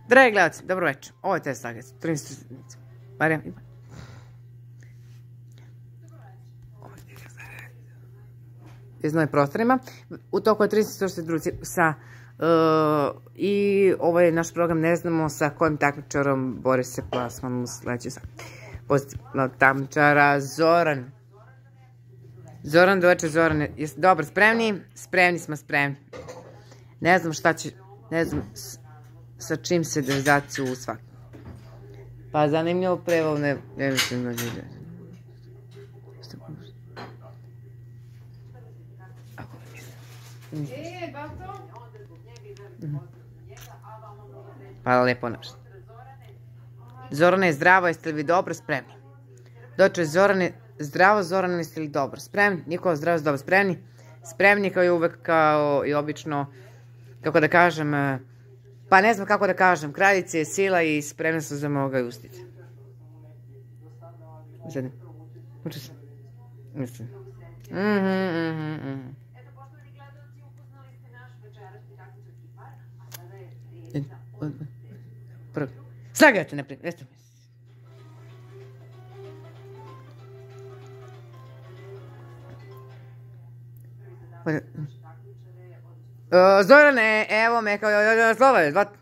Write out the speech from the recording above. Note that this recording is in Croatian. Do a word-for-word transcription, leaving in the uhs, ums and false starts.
Dragi gledalci, dobro večer. Ovo je Test Agent. Marija, ima. Iznoj prostorima. U toku je trideset četvrte drugi sa i ovo je naš program, ne znamo sa kojim takmičarom bori se plasman u sledeći sad. Pozitivno takmičara Zoran. Zoran, do večer, Zoran. Jeste dobro, spremni? Spremni smo, spremni. Ne znam šta će, ne znam sa čim se devizaciju u svak. Pa zanimljivo prevod, ne, ne mislim da ljudi. E, bato? Hvala lijepo nešto. Zorane, zdravo, jeste li vi dobro spremni? Doče, Zorane, zdravo, Zorane, jeste li dobro spremni? Nikola, zdravo, dobro spremni? Spremni kao i uvek, kao i obično, kako da kažem, pa ne znam kako da kažem, kraljica je sila i spremna sam za moga i ustiti. Zadnje. Uče se. Mislim. Mhm, mhm, mhm. Slagajte naprijed, jeste mi. Zorane, evo me kao slova,